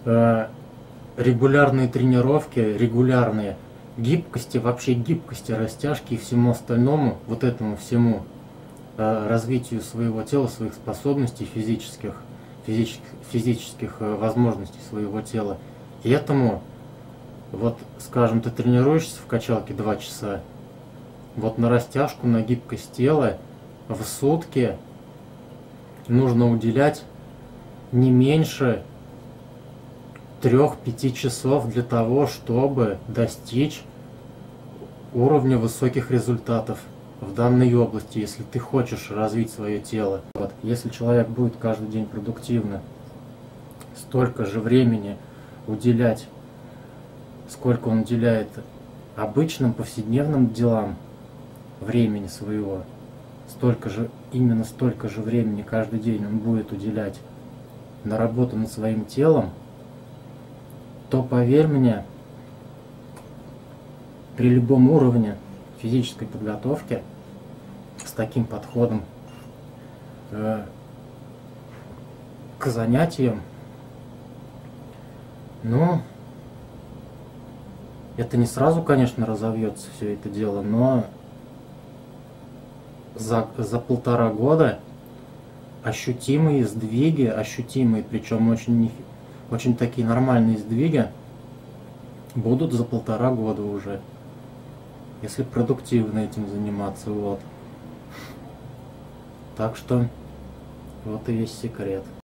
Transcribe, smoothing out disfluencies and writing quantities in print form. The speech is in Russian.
регулярные тренировки, регулярные гибкости, вообще гибкости, растяжки и всему остальному, вот этому всему развитию своего тела, своих способностей физических возможностей своего тела. И этому, вот, скажем, ты тренируешься в качалке 2 часа, вот на растяжку, на гибкость тела в сутки нужно уделять не меньше 3-5 часов для того, чтобы достичь уровня высоких результатов в данной области, если ты хочешь развить свое тело. Вот. Если человек будет каждый день продуктивно столько же времени уделять, сколько он уделяет обычным повседневным делам времени своего, именно столько же времени каждый день он будет уделять на работу над своим телом, то, поверь мне, при любом уровне физической подготовки с таким подходом к занятиям, ну, это не сразу, конечно, разовьется все это дело, но за 1,5 года ощутимые сдвиги, причем очень такие нормальные сдвиги, будут за 1,5 года уже, если продуктивно этим заниматься, вот. Так что вот и весь секрет.